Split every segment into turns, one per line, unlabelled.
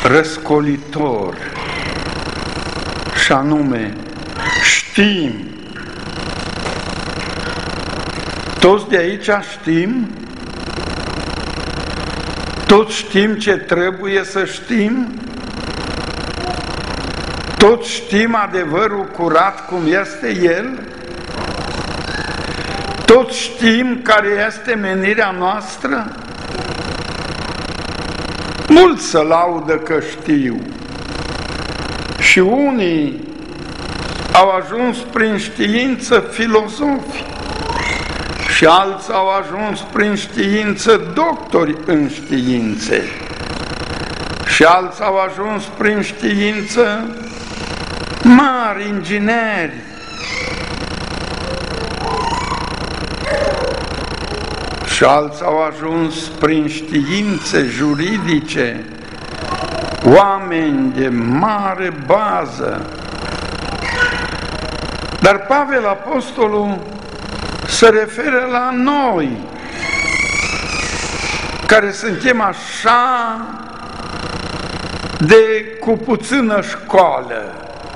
răscolitor, și anume știm. Toți de aici știm? Toți știm ce trebuie să știm? Toți știm adevărul curat cum este el? Toți știm care este menirea noastră? Mulți se laudă că știu și unii au ajuns prin știință filozofi și alții au ajuns prin știință doctori în științe și alții au ajuns prin știință mari ingineri. Și alții au ajuns prin științe juridice, oameni de mare bază. Dar Pavel Apostolul se referă la noi, care suntem așa de cu puțină școală.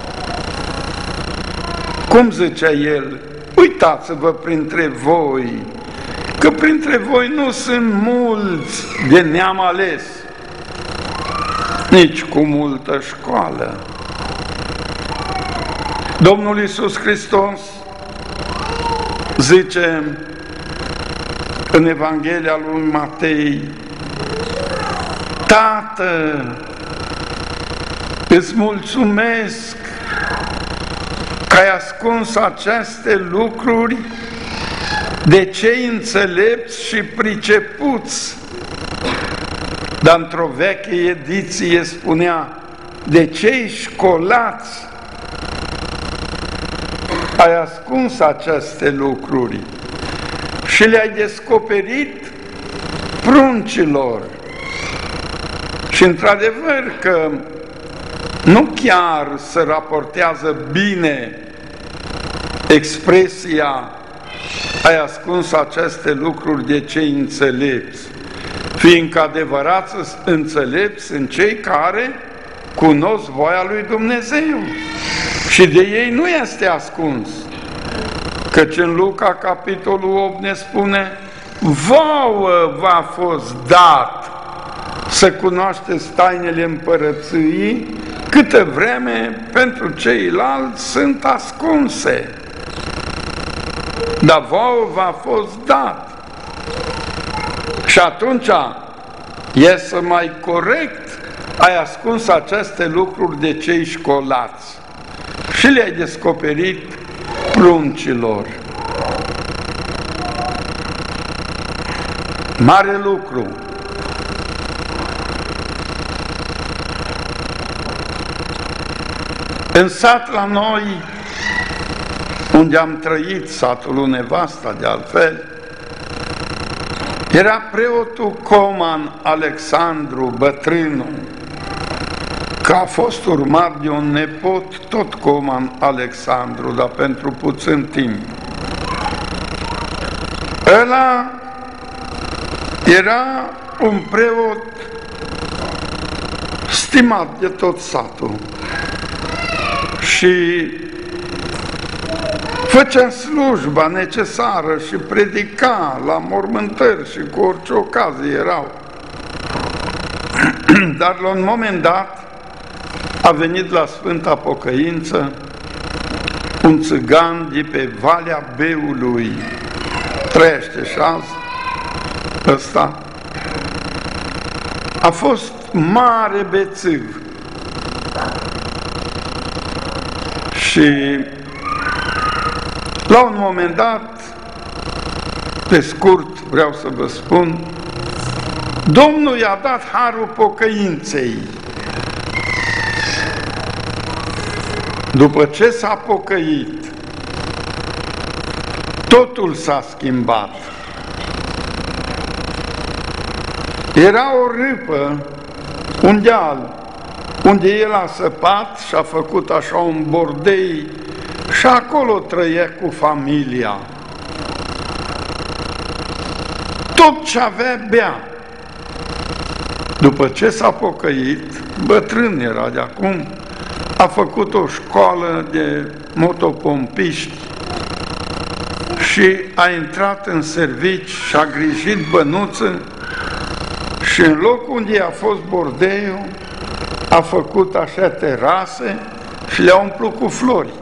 Cum zicea el? Uitați-vă printre voi, că printre voi nu sunt mulți de neam ales, nici cu multă școală. Domnul Iisus Hristos zice în Evanghelia lui Matei: Tată, îți mulțumesc că ai ascuns aceste lucruri de cei înțelepți și pricepuți. Dar într-o veche ediție spunea: de cei școlați ai ascuns aceste lucruri și le-ai descoperit pruncilor. Și într-adevăr că nu chiar se raportează bine expresia ai ascuns aceste lucruri de cei înțelepți, fiindcă adevărați înțelepți sunt cei care cunosc voia lui Dumnezeu și de ei nu este ascuns. Căci în Luca, capitolul 8, ne spune: vouă v-a fost dat să cunoașteți tainele împărăției, câtă vreme pentru ceilalți sunt ascunse. Dar vouă v-a fost dat. Și atunci este mai corect: ai ascuns aceste lucruri de cei școlați și le-ai descoperit pruncilor. Mare lucru. În sat la noi, unde am trăit, satul lui nevasta de altfel, era preotul Coman Alexandru, bătrânul, că a fost urmat de un nepot, tot Coman Alexandru, dar pentru puțin timp. Ăla era un preot stimat de tot satul și făcea slujba necesară și predica la mormântări și cu orice ocazie erau. Dar la un moment dat a venit la Sfânta Pocăință un țigan de pe Valea Beului, trăiește și azi ăsta. A fost mare bețiv și la un moment dat, pe scurt vreau să vă spun, Domnul i-a dat harul pocăinței. După ce s-a pocăit, totul s-a schimbat. Era o râpă, un deal, unde el a săpat și a făcut așa un bordei și acolo trăia cu familia. Tot ce avea bea. după ce s-a pocăit, bătrân era de acum, a făcut o școală de motopompiști și a intrat în servici și a grijit bănuță și în locul unde a fost bordeiul, a făcut așa terase și le-a umplut cu flori.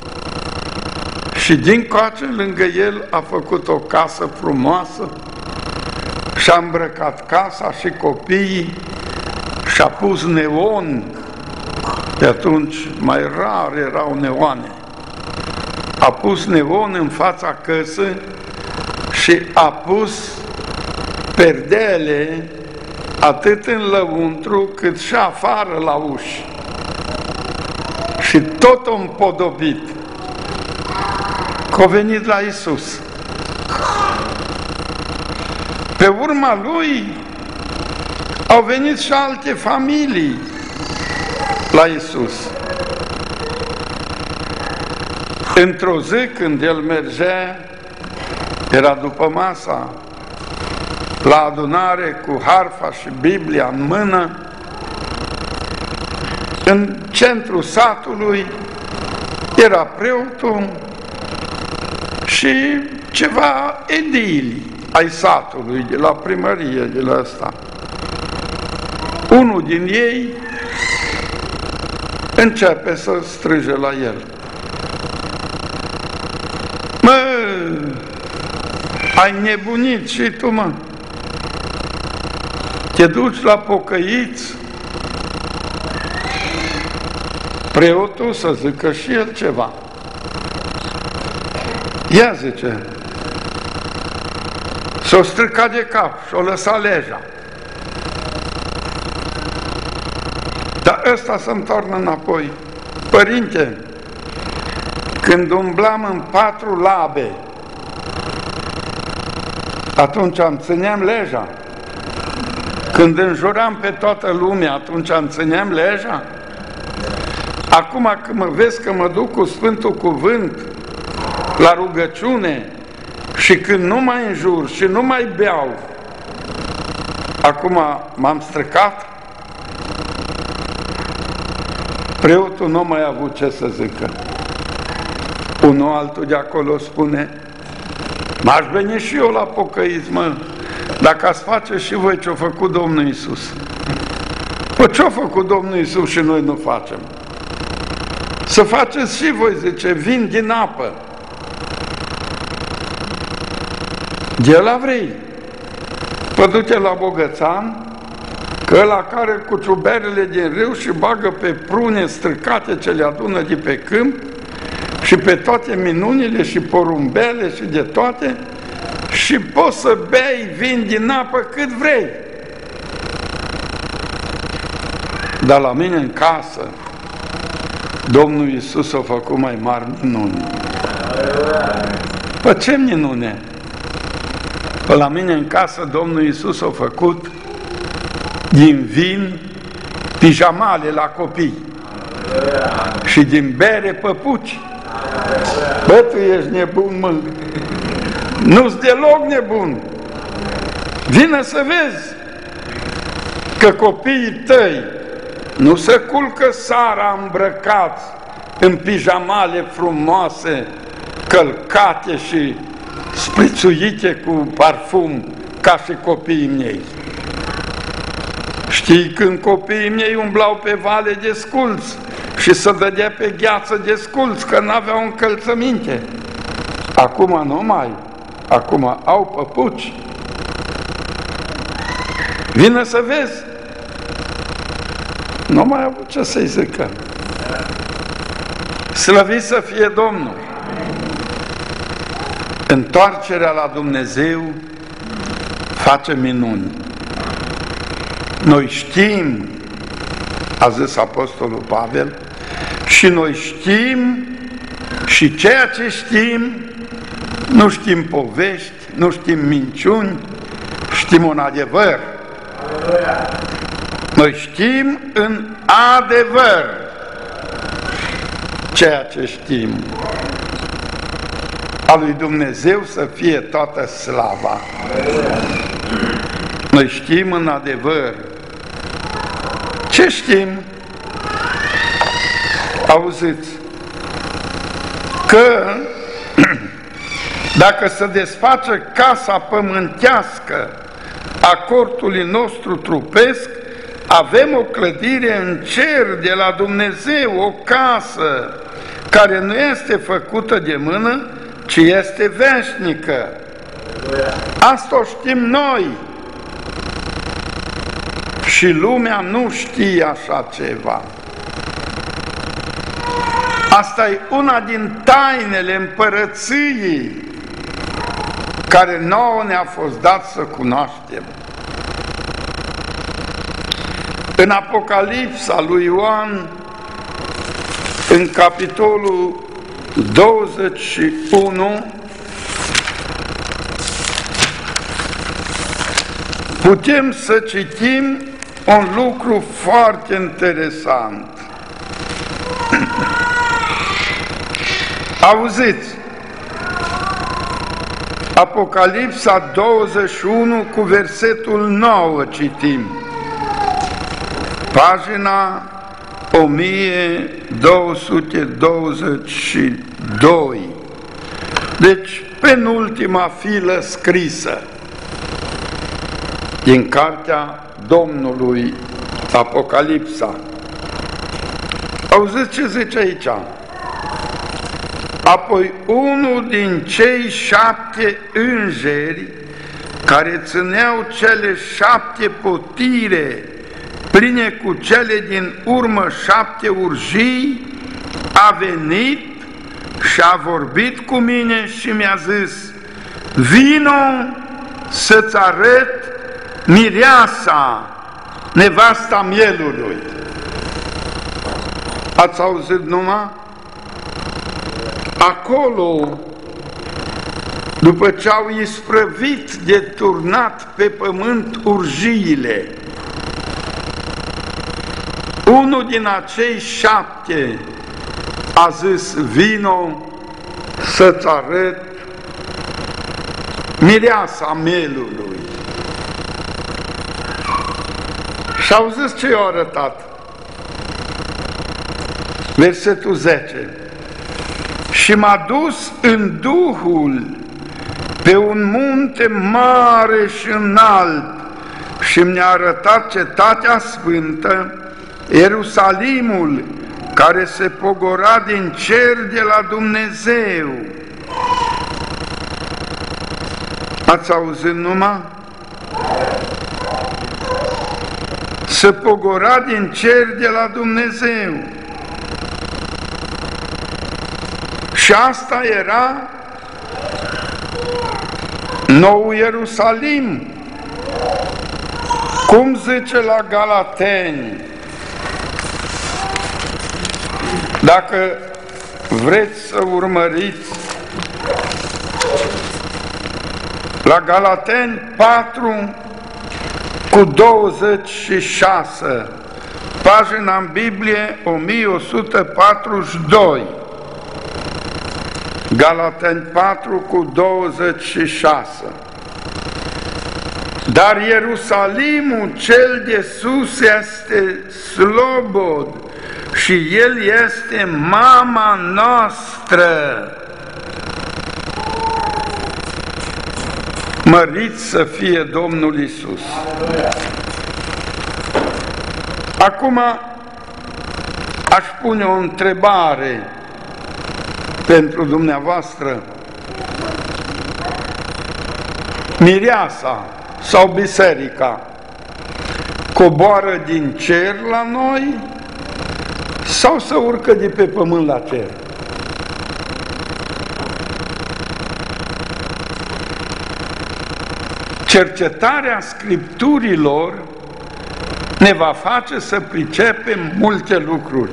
Și dincoace, lângă el, a făcut o casă frumoasă și a îmbrăcat casa și copiii și a pus neon. De atunci mai rar erau neoane. A pus neon în fața căsii și a pus perdele atât în lăuntru cât și afară la uși. Și tot o împodobit că a venit la Iisus. Pe urma lui au venit și alte familii la Iisus. Într-o zi când el mergea, era după masa, la adunare cu harfa și Biblia în mână, în centrul satului era preotul și ceva edili ai satului, de la primărie, de la ăsta. Unul din ei începe să strige la el. Mă, ai nebunit și tu, mă? Te duci la pocăiți? Preotul să zică și el ceva. Ia, zice, s-o stricat de cap și-o lăsat leja. Dar ăsta să-mi tornă înapoi. Părinte, când umblam în 4 labe, atunci îmi țineam leja. Când înjuram pe toată lumea, atunci îmi țineam leja. Acum când mă vezi că mă duc cu Sfântul Cuvânt la rugăciune și când nu mai înjur și nu mai beau, acum m-am stricat? Preotul nu mai a avut ce să zică. Unul altul de acolo spune, m-aș veni și eu la pocăiți, mă, dacă ați face și voi ce-a făcut Domnul Iisus. Păi ce-a făcut Domnul Iisus și noi nu facem? Să faceți și voi, zice, vin din apă. De la vrei. Păi du-te la Bogățan, că ăla care cu ciuberele din râu și bagă pe prune stricate ce le adună de pe câmp și pe toate minunile și porumbele și de toate și poți să bei vin din apă cât vrei. Dar la mine în casă Domnul Iisus a făcut mai mari minuni. Păi ce minune? Păi la mine în casă Domnul Iisus a făcut din vin pijamale la copii și din bere păpuci. Bă, tu ești nebun, mă! Nu-s deloc nebun! Vine să vezi că copiii tăi nu se culcă seara îmbrăcați în pijamale frumoase, călcate și sprițuite cu parfum ca și copiii mei. Știi când copiii mei umblau pe vale de sculți și se dădea pe gheață de sculți că n-aveau încălțăminte. Acum nu mai, acum au păpuci. Vine să vezi. Nu mai au ce să-i zică. Slăvit să fie Domnul! Întoarcerea la Dumnezeu face minuni. Noi știm, a zis Apostolul Pavel, și noi știm și ceea ce știm, nu știm povești, nu știm minciuni, știm un adevăr. Noi știm în adevăr ceea ce știm. A lui Dumnezeu să fie toată slava. Noi știm în adevăr Ce știm? Auziți, că dacă se desface casa pământească a cortului nostru trupesc, avem o clădire în cer de la Dumnezeu, o casă care nu este făcută de mână, ci este veșnică. Asta o știm noi. Și lumea nu știe așa ceva. Asta e una din tainele împărăției care nouă ne-a fost dat să cunoaștem. În Apocalipsa lui Ioan, în capitolul 21, putem să citim un lucru foarte interesant. Auziți, Apocalipsa 21 cu versetul 9 citim, pagina 1222, deci penultima filă scrisă din cartea Domnului Apocalipsa. Auziți ce zice aici? Apoi unul din cei 7 îngeri care țineau cele 7 potire pline cu cele din urmă 7 urjii, a venit și a vorbit cu mine și mi-a zis: vino să-ți arăt mireasa, nevasta mielului. Ați auzit numai? Acolo, după ce au isprăvit de turnat pe pământ urjiile, unul din acei 7 a zis: vino să-ți arăt mireasa mielului. Și auziți ce i-a arătat? Versetul 10. Și m-a dus în Duhul pe un munte mare și înalt și mi-a arătat cetatea sfântă, Ierusalimul, care se pogora din cer de la Dumnezeu. Ați auzit numai? Se pogora din cer de la Dumnezeu. Și asta era Nou Ierusalim. Cum zice la Galateni, dacă vreți să urmăriți, la Galateni 4 cu 26, pagina în Biblie 1142. Galateni 4 cu 26. Dar Ierusalimul cel de sus este slobod și el este mama noastră. Mărit să fie Domnul Iisus. Acum aș pune o întrebare pentru dumneavoastră. Mireasa sau biserica coboară din cer la noi sau se urcă de pe pământ la cer? Cercetarea Scripturilor ne va face să pricepem multe lucruri.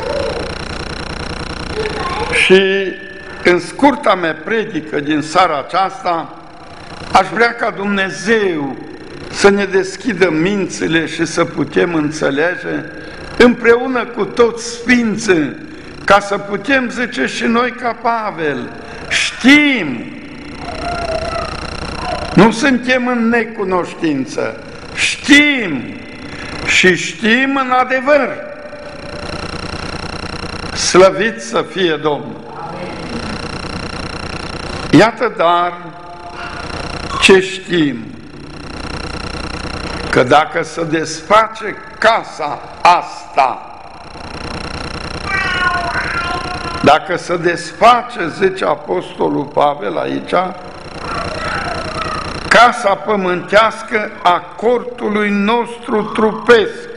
Și în scurta mea predică din seara aceasta, aș vrea ca Dumnezeu să ne deschidă mințile și să putem înțelege împreună cu toți sfinții, ca să putem zice și noi ca Pavel, știm, nu suntem în necunoștință, știm și știm în adevăr. Slăvit să fie Domnul! Iată dar ce știm, că dacă se desface casa asta, dacă se desface, zice Apostolul Pavel aici, casa pământească a cortului nostru trupesc,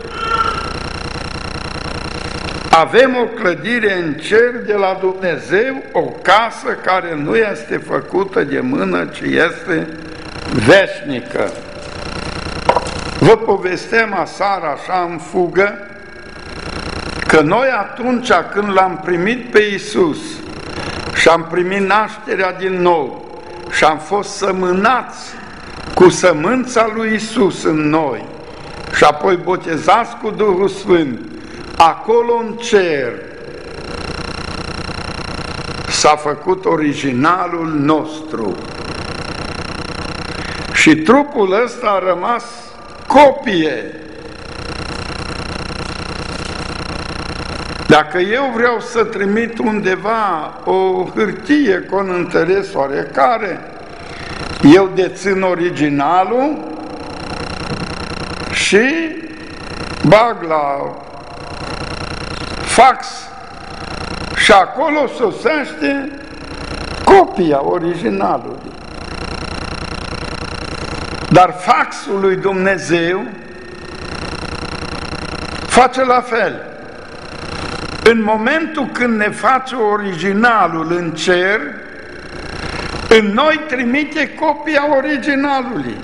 avem o clădire în cer de la Dumnezeu, o casă care nu este făcută de mână, ci este veșnică. Vă povesteam aseară așa în fugă, că noi atunci când l-am primit pe Iisus și am primit nașterea din nou și am fost sămânați cu sămânța lui Iisus în noi și apoi botezați cu Duhul Sfânt, acolo în cer s-a făcut originalul nostru și trupul ăsta a rămas copie. Dacă eu vreau să trimit undeva o hârtie cu un interes oarecare, eu dețin originalul și bag la fax și acolo sosește copia originalului. Dar faxul lui Dumnezeu face la fel. În momentul când ne face originalul în cer, în noi trimite copia originalului.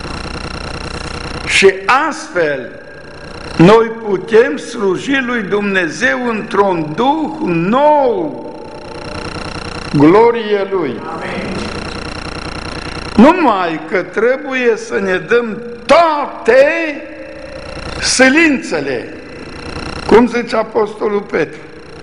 Și astfel noi putem sluji lui Dumnezeu într-un duh nou. Glorie Lui! Amin. Numai că trebuie să ne dăm toate silințele, cum zice Apostolul Petru.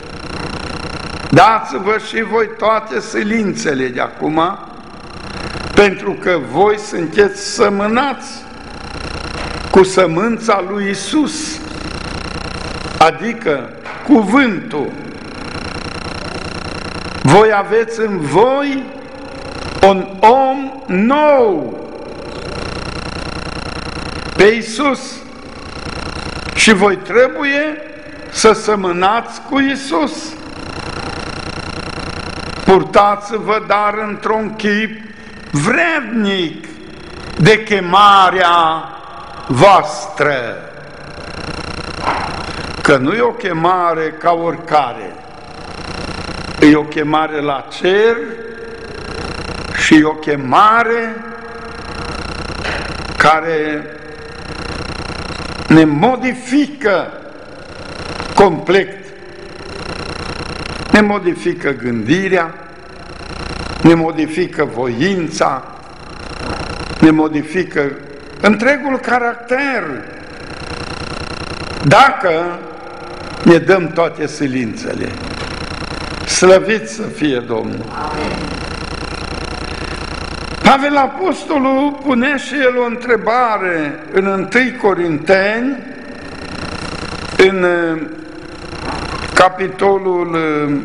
Dați-vă și voi toate silințele de acum, pentru că voi sunteți sămânați cu sămânța lui Iisus, adică cuvântul. Voi aveți în voi un om nou, pe Iisus, și voi trebuie să sămânați cu Iisus. Purtați-vă dar într-un chip vrednic de chemarea voastră, că nu e o chemare ca oricare, e o chemare la cer și e o chemare care ne modifică complet, ne modifică gândirea, ne modifică voința, ne modifică întregul caracter, dacă ne dăm toate silințele. Slăvit să fie Domnul! Amin. Pavel Apostolul pune și el o întrebare în 1 Corinteni, în capitolul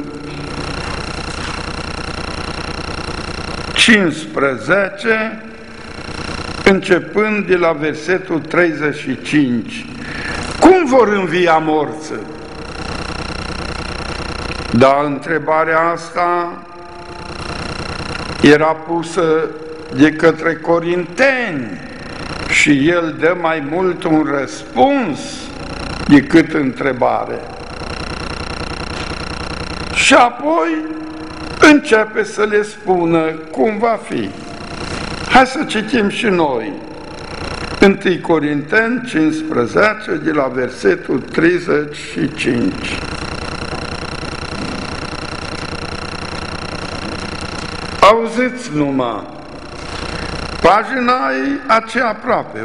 15, începând de la versetul 35. Cum vor învia morții? Dar întrebarea asta era pusă de către corinteni și el dă mai mult un răspuns decât întrebare. Și apoi începe să le spună cum va fi. Hai să citim și noi 1 Corinteni 15, de la versetul 35. Auziți numai, pagina e aceea aproape,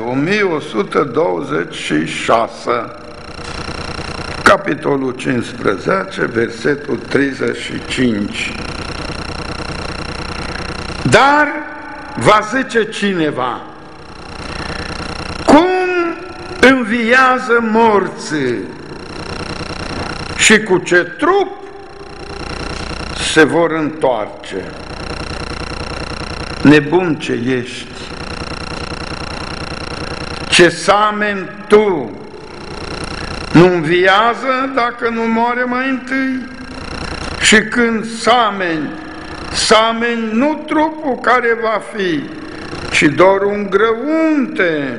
1126, capitolul 15, versetul 35. Dar va zice cineva, cum înviază morții și cu ce trup se vor întoarce. Nebun ce ești! Ce sameni tu! Nu înviază dacă nu moare mai întâi? Și când sameni nu trupul care va fi, ci doar un grăunte,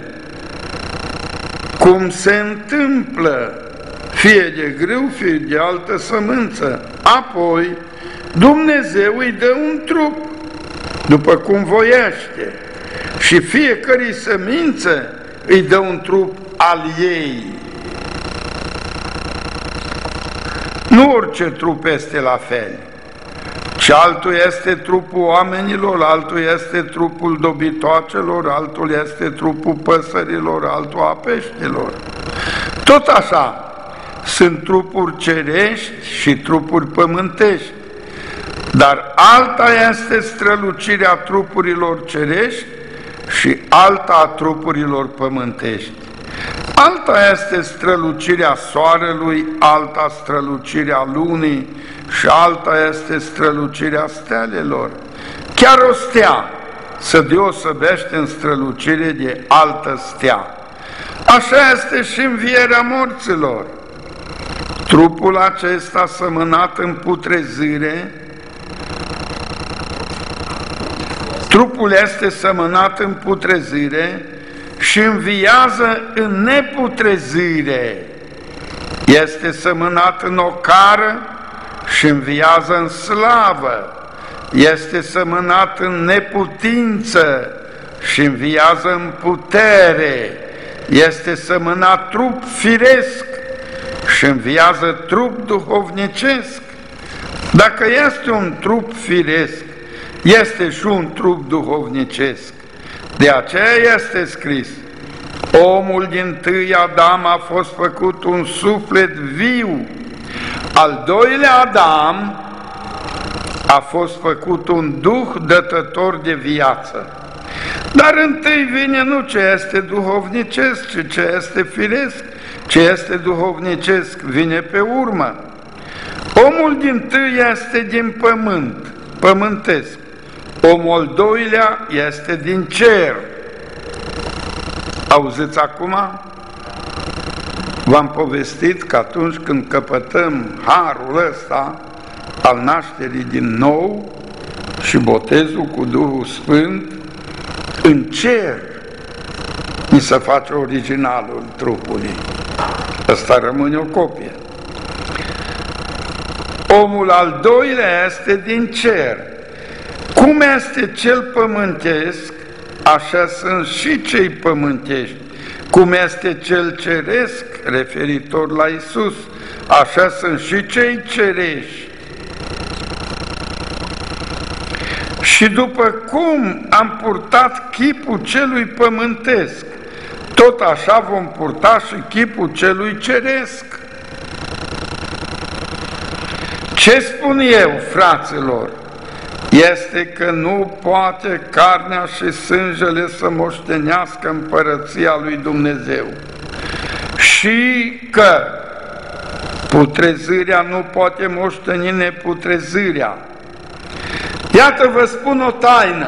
cum se întâmplă, fie de grâu, fie de altă sămânță. Apoi Dumnezeu îi dă un trup, după cum voiește, și fiecărui sămânță îi dă un trup al ei. Nu orice trup este la fel, ci altul este trupul oamenilor, altul este trupul dobitoacelor, altul este trupul păsărilor, altul a peștilor. Tot așa, sunt trupuri cerești și trupuri pământești, dar alta este strălucirea trupurilor cerești și alta a trupurilor pământești. Alta este strălucirea soarelui, alta strălucirea lunii și alta este strălucirea stelelor. Chiar o stea se deosebește în strălucire de altă stea. Așa este și învierea morților. Trupul acesta sămânat în putrezire, trupul este sămânat în putrezire și înviază în neputrezire. Este sămânat în ocară și înviază în slavă. Este sămânat în neputință și înviază în putere. Este sămânat trup firesc și înviază trup duhovnicesc. Dacă este un trup firesc, este și un trup duhovnicesc. De aceea este scris: omul dintâi Adam a fost făcut un suflet viu, al doilea Adam a fost făcut un duh dătător de viață. Dar întâi vine nu ce este duhovnicesc, ci ce este firesc. Ce este duhovnicesc vine pe urmă. Omul dintâi este din pământ, pământesc. Omul al doilea este din cer. Auziți acum? V-am povestit că atunci când căpătăm harul ăsta al nașterii din nou și botezul cu Duhul Sfânt, în cer ni se face originalul trupului. Ăsta rămâne o copie. Omul al doilea este din cer. Cum este cel pământesc, așa sunt și cei pământești. Cum este cel ceresc, referitor la Iisus, așa sunt și cei cerești. Și după cum am purtat chipul celui pământesc, tot așa vom purta și chipul celui ceresc. Ce spun eu, fraților? Este că nu poate carnea și sângele să moștenească împărăția lui Dumnezeu și că putrezirea nu poate moșteni neputrezirea. Iată, vă spun o taină.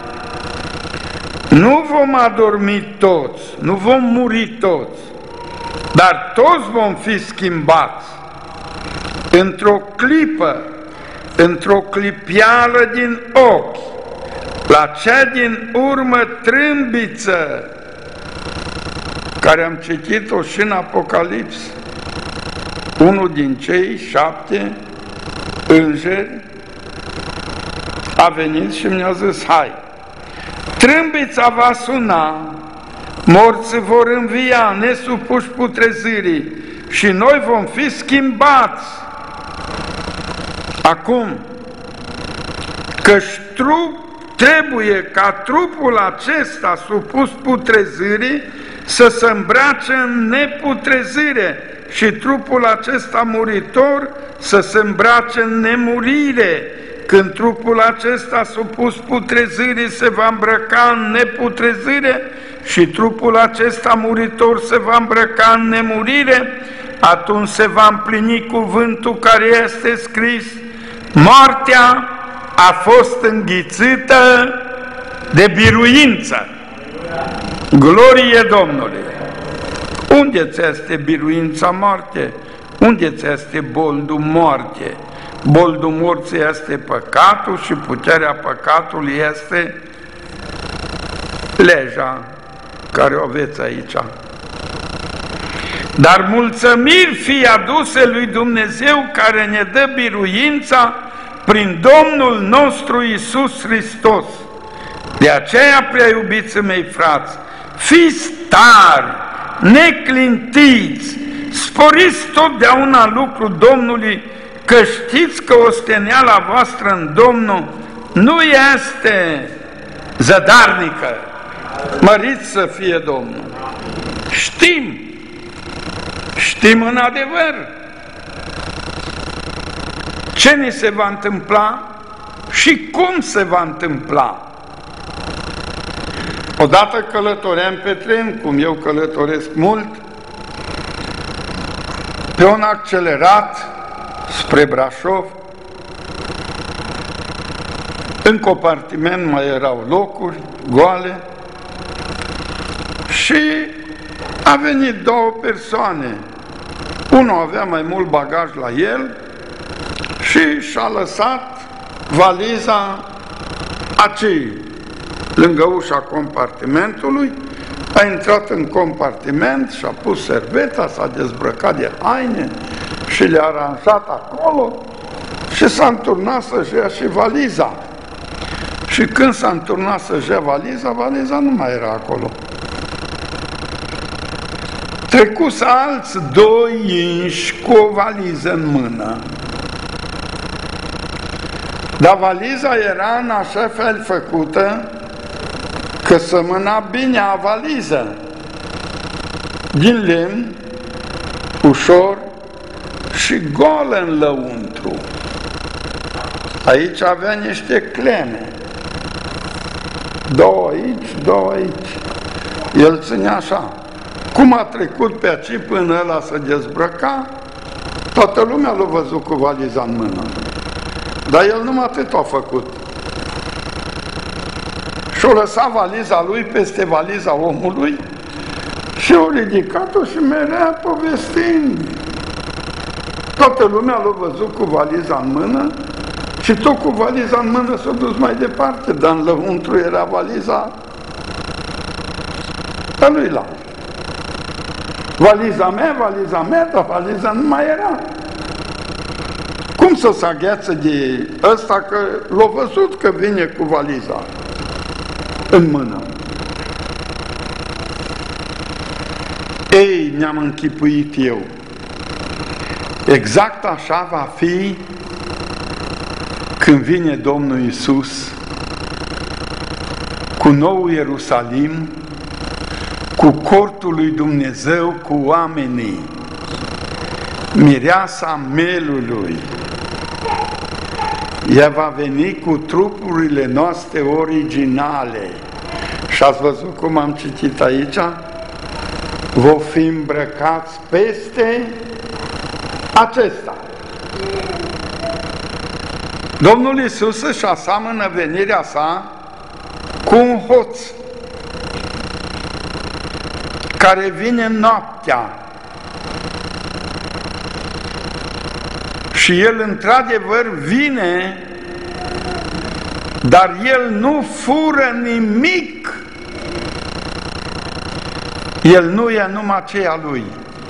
Nu vom adormi toți, nu vom muri toți, dar toți vom fi schimbați într-o clipă, într-o clipială din ochi, la cea din urmă trâmbiță, care am citit-o și în Apocalips. Unul din cei 7 îngeri a venit și mi-a zis: hai, trâmbița va suna, morții vor învia, nesupuși putrezirii, și noi vom fi schimbați. Acum, că-și trebuie ca trupul acesta supus putrezirii să se îmbrace în neputrezire și trupul acesta muritor să se îmbrace în nemurire. Când trupul acesta supus putrezirii se va îmbrăca în neputrezire și trupul acesta muritor se va îmbrăca în nemurire, atunci se va împlini cuvântul care este scris: moartea a fost înghițită de biruință. Glorie Domnului! Unde ți este biruința moarte? Unde ți este boldul moarte? Boldul morții este păcatul și puterea păcatului este legea care o aveți aici. Dar mulțumiri fie aduse lui Dumnezeu care ne dă biruința prin Domnul nostru Iisus Hristos. De aceea, prea iubiții mei frați, fiți tari, neclintiți, sporiți totdeauna lucrul Domnului, că știți că osteneala voastră în Domnul nu este zădarnică. Măriți să fie Domnul! Știm în adevăr ce ni se va întâmpla și cum se va întâmpla. Odată călătoream pe tren, cum eu călătoresc mult, pe un accelerat spre Brașov. În compartiment mai erau locuri goale și a venit două persoane. Unul avea mai mult bagaj la el și și-a lăsat valiza aceea lângă ușa compartimentului, a intrat în compartiment și-a pus serveta, s-a dezbrăcat de haine și le-a aranjat acolo și s-a înturnat să-și ia și valiza. Și când s-a înturnat să-și ia valiza, valiza nu mai era acolo. Trecuți alți doi inși cu o valiză în mână. Dar valiza era în așa fel făcută că sămâna bine a valiză, din lemn, ușor și golă în lăuntru. Aici avea niște cleme, două aici, două aici. El ținea așa. Cum a trecut pe aici până ăla să dezbrăca, toată lumea l-a văzut cu valiza în mână. Dar el numai atât a făcut. Și-a lăsat valiza lui peste valiza omului și a ridicat-o și merea povestind. Toată lumea l-a văzut cu valiza în mână și tot cu valiza în mână s-a dus mai departe, dar în lăuntru era valiza a lui la. Valiza mea, dar valiza nu mai era. Cum să se agheață de ăsta că l-a văzut că vine cu valiza în mână? Ei, ne-am închipuit eu. Exact așa va fi când vine Domnul Iisus cu nou Ierusalim, cu cortul lui Dumnezeu, cu oamenii, mireasa melului. Ea va veni cu trupurile noastre originale. Și ați văzut cum am citit aici? Vom fi îmbrăcați peste acesta. Domnul Iisus își aseamănă venirea sa cu un hoț care vine noaptea. Și el într-adevăr vine, dar el nu fură nimic. El nu ia numai ce a lui.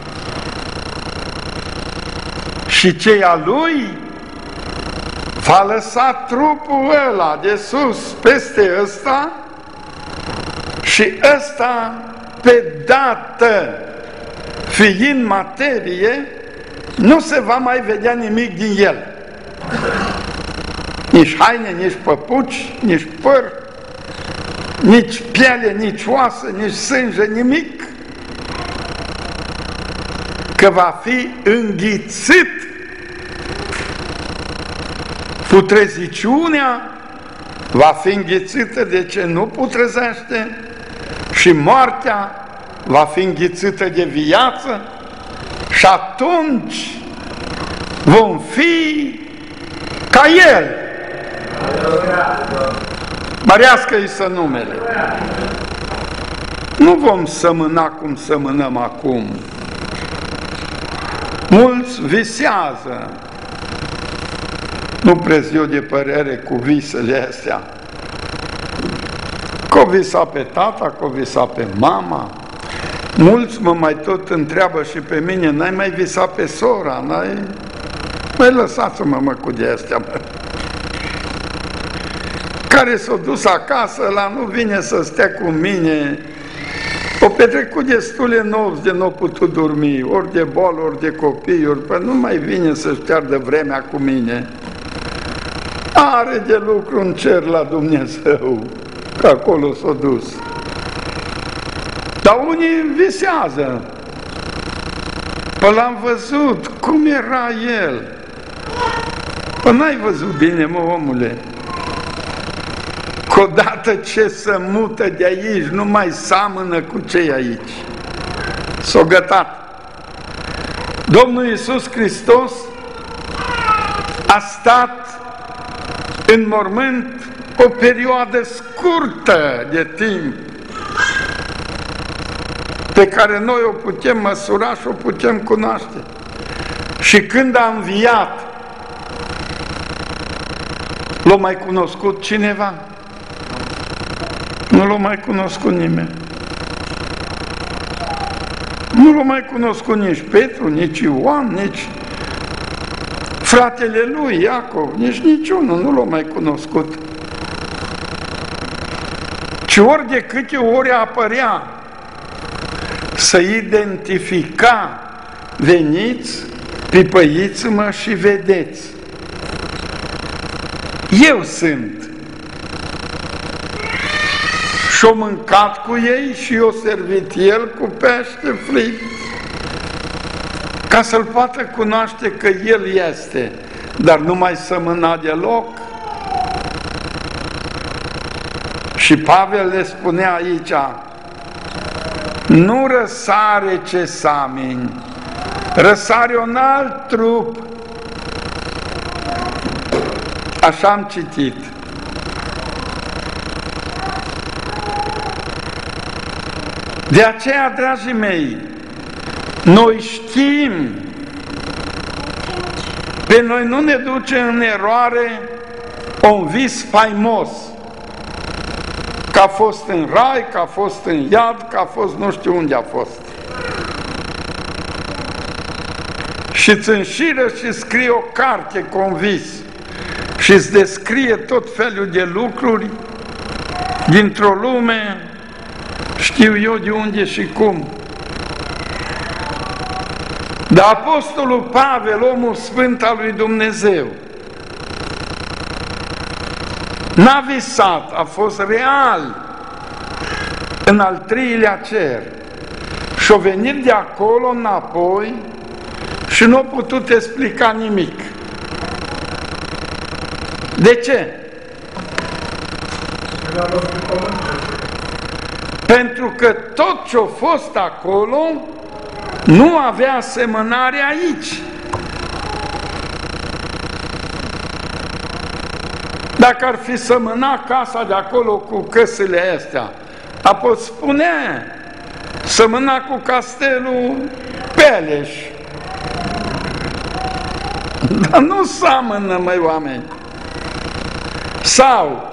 Și ce a lui va lăsa trupul ăla de sus peste ăsta și ăsta pe dată, fiind materie, nu se va mai vedea nimic din el. Nici haine, nici păpuci, nici păr, nici piele, nici oasă, nici sânge, nimic. Că va fi înghițit. Putreziciunea va fi înghițită de ce nu putrezește și moartea va fi înghițită de viață și atunci vom fi ca El. Mărească-i să numele. Nu vom sămâna cum sămânăm acum. Mulți visează. Nu prez eu de părere cu visele astea. Că-o visa pe tata, că-o visa pe mama. Mulți mă mai tot întreabă și pe mine, n-ai mai visat pe sora, n-ai... Mai lăsați-mă, mă, cu de astea, mă. Care s-a dus acasă, la nu vine să stea cu mine. O petrecut destule nopți de n-o putut dormi, ori de boală, ori de copii, ori păi nu mai vine să-și piardă vremea cu mine. Are de lucru în cer la Dumnezeu, că acolo s-a dus. Dar unii visează. Păi l-am văzut, cum era el. Păi n-ai văzut bine, mă, omule. Că odată ce se mută de aici, nu mai seamănă cu cei aici. S-o gătat. Domnul Iisus Hristos a stat în mormânt o perioadă scurtă de timp, pe care noi o putem măsura și o putem cunoaște. Și când a înviat, l-a mai cunoscut cineva? Nu l-a mai cunoscut nimeni. Nu l-a mai cunoscut nici Petru, nici Ioan, nici fratele lui, Iacov, nici niciunul nu l-a mai cunoscut. Ci ori de câte ori apărea să identifica, veniți, pipăiți-mă și vedeți. Eu sunt. Și-o mâncat cu ei și i-o servit el cu pește fript, ca să-l poată cunoaște că el este, dar nu mai sămâna deloc. Și Pavel le spunea aici, nu răsare ce sameni, răsare un alt trup. Așa am citit. De aceea, dragii mei, noi știm, pe noi nu ne duce în eroare un vis faimos, că a fost în rai, că a fost în iad, că a fost nu știu unde a fost. Și îți înșiră și scrie o carte cu un vis și îți descrie tot felul de lucruri dintr-o lume, știu eu de unde și cum. Dar Apostolul Pavel, omul sfânt al lui Dumnezeu, n-a visat, a fost real în al treilea cer și-a venit de acolo înapoi și nu a putut explica nimic. De ce? Pentru că tot ce-a fost acolo nu avea asemănare aici. Dacă ar fi sămâna casa de acolo cu căsile astea, apoi spune, sămâna cu castelul Peleș. Dar nu seamănă, măi, oameni. Sau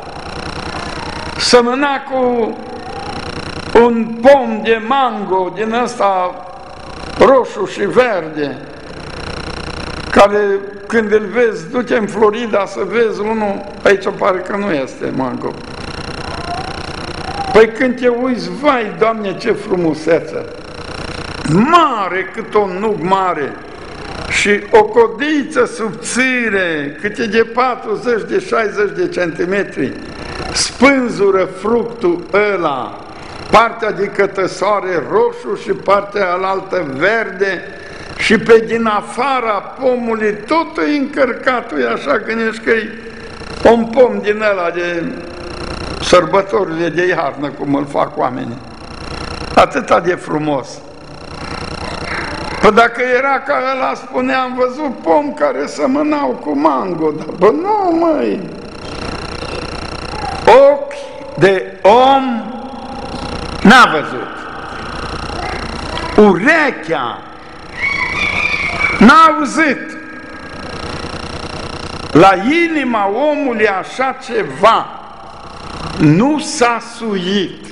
sămâna cu un pom de mango din ăsta roșu și verde, care când îl vezi, du-te în Florida să vezi unul, aici pare că nu este mango. Păi când te uiți, vai, Doamne, ce frumusețe! Mare cât un nuc mare și o codiță subțire, câte de 40 de 60 de centimetri, spânzură fructul ăla, partea de cătăsoare roșu și partea alaltă verde, și pe din afara pomului totul e încărcat, e așa, gândești că e un pom din ăla de sărbătorile de iarnă, cum îl fac oamenii. Atâta de frumos. Păi dacă era ca ăla, spunea, am văzut pom care semănau cu mango, dar bă, nu, măi! Ochi de om n-a văzut. Urechea n-a auzit. La inima omului așa ceva nu s-a suit.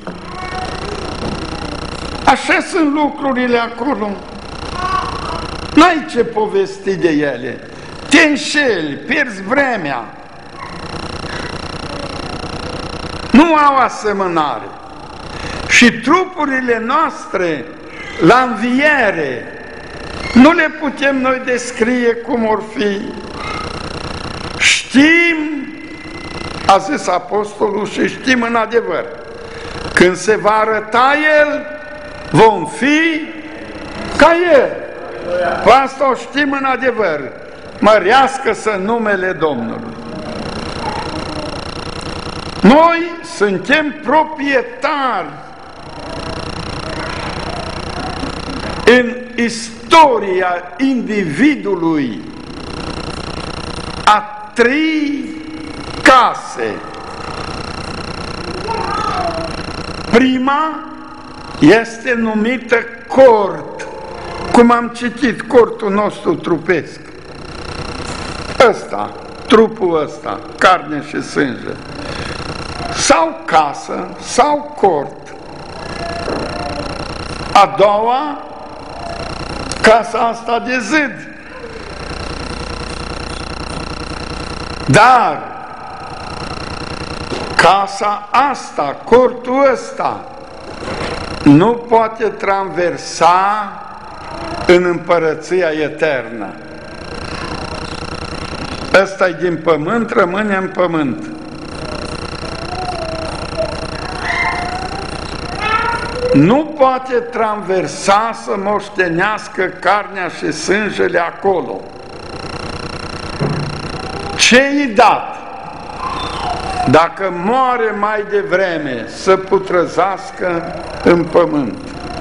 Așa sunt lucrurile acolo. N-ai ce povesti de ele. Te înșeli, pierzi vremea. Nu au asemănare. Și trupurile noastre la înviere nu le putem noi descrie cum or fi. Știm, a zis apostolul, și știm în adevăr, când se va arăta El, vom fi ca El. Pe asta o știm în adevăr. Mărească-să numele Domnului. Noi suntem proprietari în istoria individului a 3 case. Prima este numită cort, cum am citit, cortul nostru trupesc. Ăsta, trupul ăsta, carne și sânge. Sau casă, sau cort. A doua, casa asta de zid. Dar casa asta, cortul ăsta, nu poate traversa în împărăția eternă. Ăsta-i din pământ, rămâne în pământ. Nu poate traversa să moștenească carnea și sângele acolo. Ce-i dat? Dacă moare mai devreme, să putrăzească în pământ.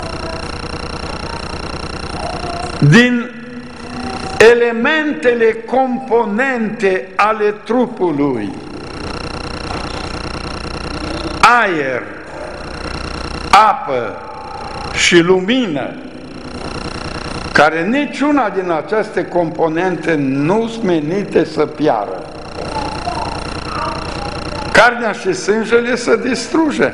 Din elementele componente ale trupului, aer, apă și lumină, care niciuna din aceste componente nu sunt menite să piară. Carnea și sângele se distruge.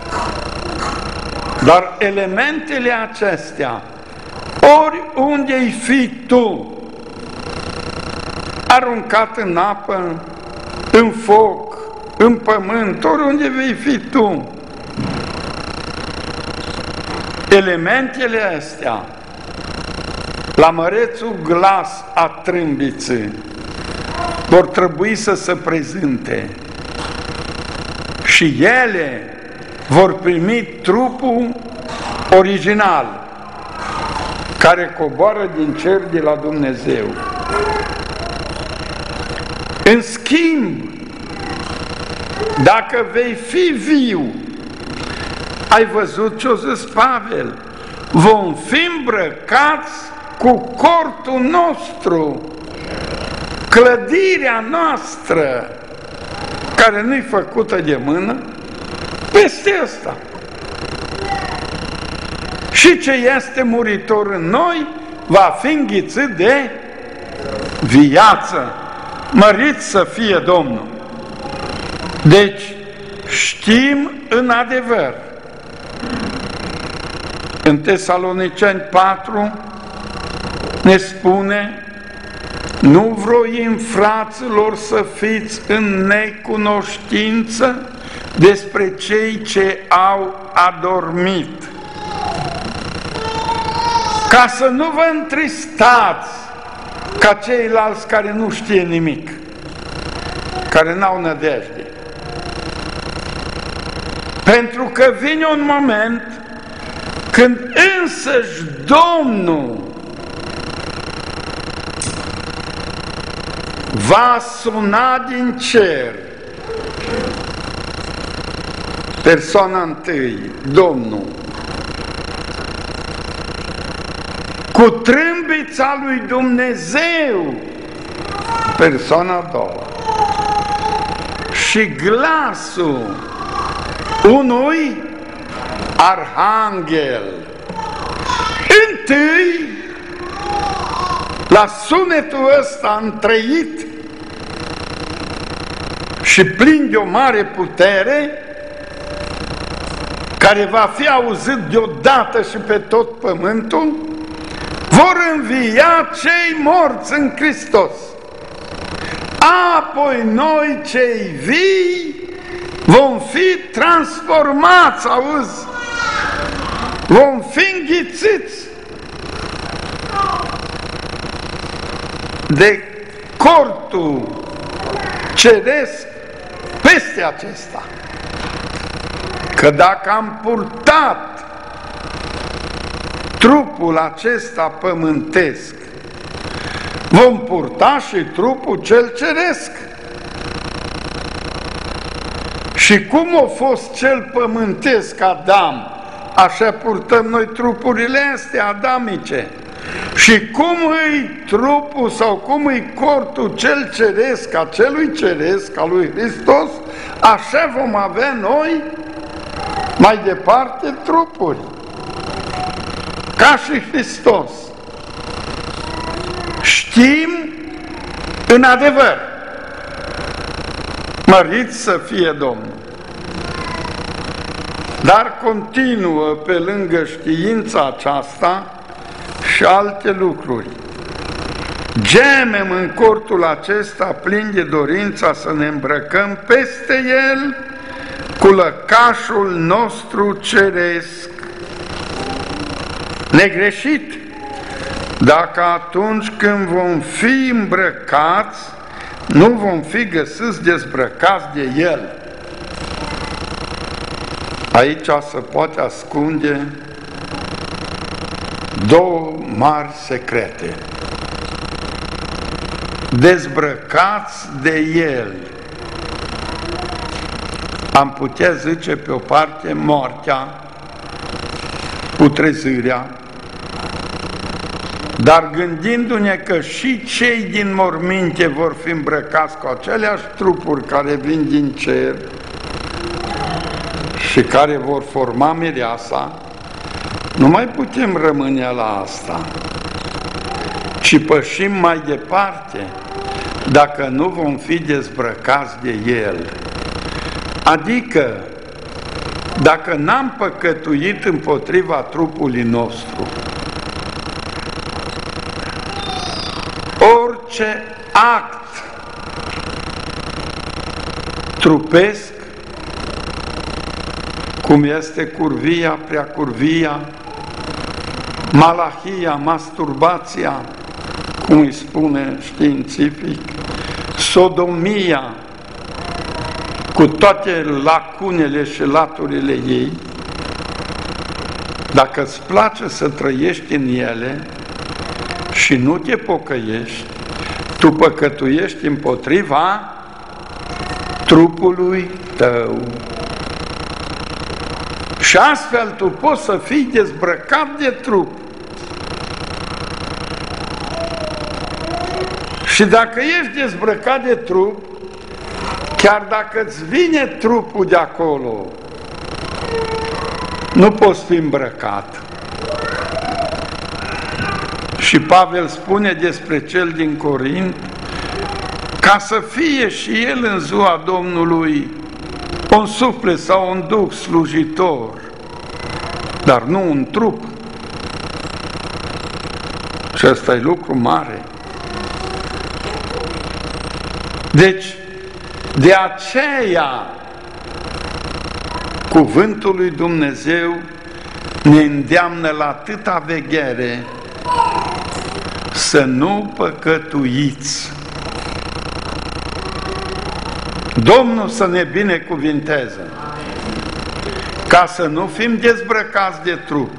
Dar elementele acestea, oriunde-i fi tu, aruncat în apă, în foc, în pământ, oriunde vei fi tu, elementele astea, la mărețul glas a trâmbiței, vor trebui să se prezinte și ele vor primi trupul original care coboară din cer de la Dumnezeu. În schimb, dacă vei fi viu, ai văzut ce-o zis Pavel, vom fi îmbrăcați cu cortul nostru, clădirea noastră, care nu-i făcută de mână, peste ăsta. Și ce este muritor în noi va fi înghițit de viață. Mărit să fie Domnul! Deci știm în adevăr. În Tesaloniceni 4 ne spune: nu vroim, fraților, să fiți în necunoștință despre cei ce au adormit, ca să nu vă întristați ca ceilalți care nu știe nimic, care n-au nădejde. Pentru că vine un moment când însăși Domnul va suna din cer, persoana întâi, Domnul, cu trâmbița lui Dumnezeu, persoana a doua, și glasul unui arhanghel. Întâi, la sunetul ăsta întreit și plin de o mare putere, care va fi auzit deodată și pe tot pământul, vor învia cei morți în Hristos. Apoi noi, cei vii, vom fi transformați, auzi? Vom fi înghițiți de cortul ceresc peste acesta. Că dacă am purtat trupul acesta pământesc, vom purta și trupul cel ceresc. Și cum a fost cel pământesc Adam, așa purtăm noi trupurile astea adamice. Și cum îi trupul sau cum îi cortul cel ceresc, a celui ceresc, al lui Hristos, așa vom avea noi mai departe trupuri, ca și Hristos. Știm în adevăr, mărit să fie Domnul, dar continuă pe lângă știința aceasta și alte lucruri. Gemem în cortul acesta plin de dorința să ne îmbrăcăm peste el cu lăcașul nostru ceresc, negreșit, dacă atunci când vom fi îmbrăcați, nu vom fi găsiți dezbrăcați de el. Aici se poate ascunde două mari secrete. Dezbrăcați de el. Am putea zice pe o parte moartea, putrezirea, dar gândindu-ne că și cei din morminte vor fi îmbrăcați cu aceleași trupuri care vin din cer și care vor forma mireasa, nu mai putem rămâne la asta, ci pășim mai departe dacă nu vom fi dezbrăcați de el. Adică, dacă n-am păcătuit împotriva trupului nostru, orice act trupesc, cum este curvia, preacurvia, malahia, masturbația, cum îi spune științific, sodomia, cu toate lacunele și laturile ei, dacă îți place să trăiești în ele și nu te pocăiești, tu păcătuiești împotriva trupului tău. Și astfel tu poți să fii dezbrăcat de trup. Și dacă ești dezbrăcat de trup, chiar dacă îți vine trupul de acolo, nu poți fi îmbrăcat. Și Pavel spune despre cel din Corint, ca să fie și el în ziua Domnului un suflet sau un duh slujitor, dar nu un trup. Și ăsta e lucru mare. Deci, de aceea, cuvântul lui Dumnezeu ne îndeamnă la atâta veghere să nu păcătuiți. Domnul să ne binecuvinteze, ca să nu fim dezbrăcați de trup.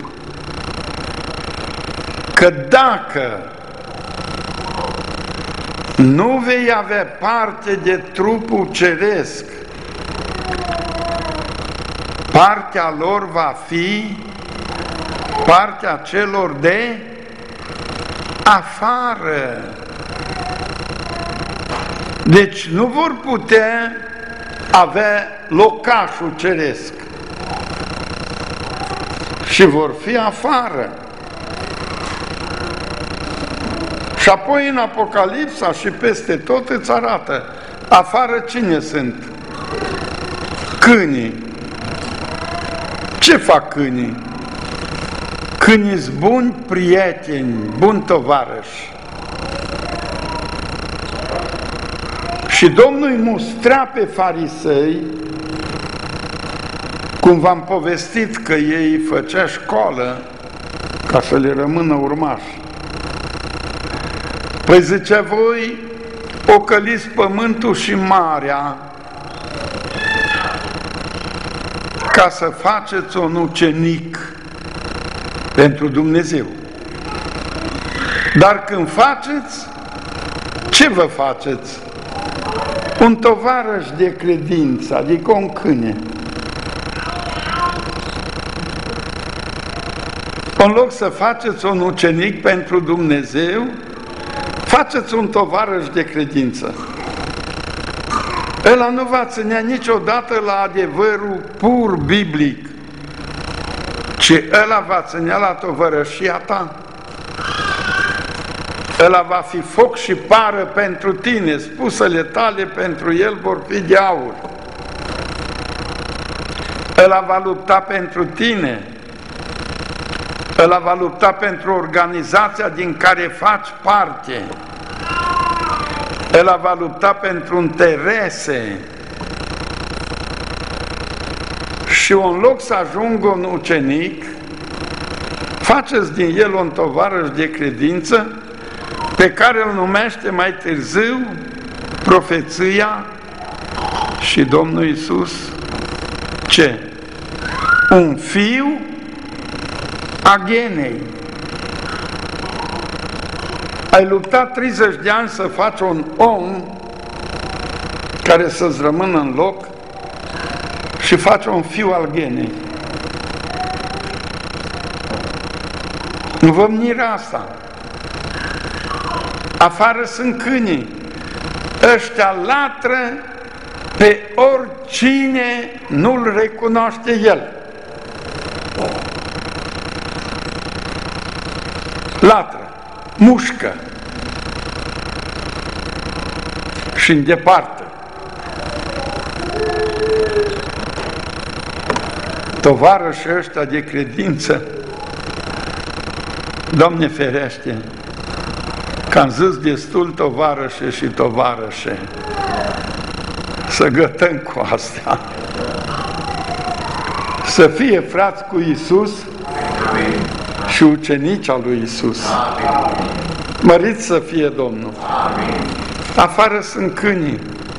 Că dacă nu vei avea parte de trupul ceresc, partea lor va fi partea celor de afară. Deci nu vor putea avea locașul ceresc și vor fi afară. Și apoi în Apocalipsa și peste tot îți arată afară cine sunt? Câinii. Ce fac câinii? Câinii-s buni prieteni, buni tovarăși. Și Domnul îi mustrea pe farisei, cum v-am povestit că ei făcea școală ca să le rămână urmași. Păi zicea, voi ocăliți pământul și marea ca să faceți un ucenic pentru Dumnezeu. Dar când faceți, ce vă faceți? Un tovarăș de credință, adică un câine. În loc să faceți un ucenic pentru Dumnezeu, faceți un tovarăș de credință. Ăla nu va ținea niciodată la adevărul pur biblic, ci ăla va ținea la tovărășia ta. Ăla va fi foc și pară pentru tine, spusele tale pentru el vor fi de aur. Ăla va lupta pentru tine. Ăla va lupta pentru organizația din care faci parte. Ăla va lupta pentru interese. Și în loc să ajungă un ucenic, faceți din el un tovarăș de credință pe care îl numește mai târziu profeția și Domnul Iisus ce? Un fiu Agenei. Ai luptat 30 de ani să faci un om care să-ți rămână în loc și faci un fiu al Genei. Nu vă mira asta. Afară sunt câinii. Ăștia latră pe oricine nu-l recunoaște el. Latră, mușcă și îndeparte. Tovarășii ăștia de credință, Doamne ferește, că am zis destul tovarășe și tovarășe, să gătăm cu astea. Să fie frați cu Iisus și ucenici al lui Iisus. Mărit să fie Domnul. Afară sunt câinii,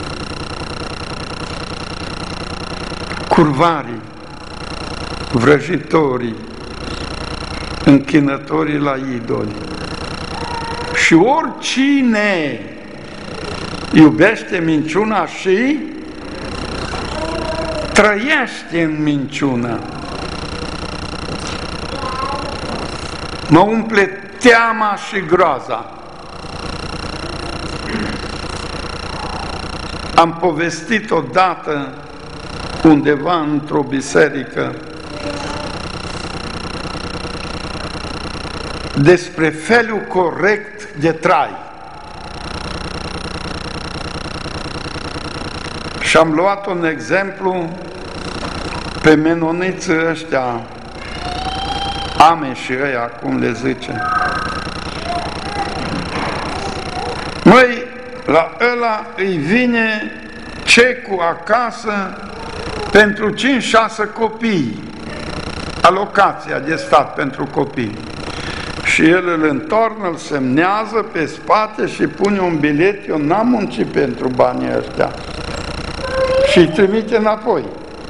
curvarii, vrăjitorii, închinătorii la idoli. Și oricine iubește minciuna și trăiește în minciună. Mă umple teama și groaza. Am povestit odată undeva într-o biserică despre felul corect de trai. Și am luat un exemplu pe menoniții ăștia, Ame și ăia, cum le zice. Măi, la ăla îi vine cecul acasă pentru 5-6 copii, alocația de stat pentru copii. Și el îl întoarnă, îl semnează pe spate și pune un bilet, eu n-am muncit pentru banii ăștia. Și îi trimite înapoi.